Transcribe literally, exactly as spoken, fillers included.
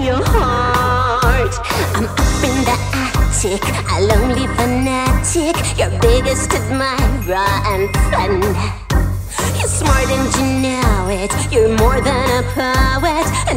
your heart. I'm up in the attic, a lonely fanatic, your biggest admirer and friend. You're smart and you know it, you're more than a poet,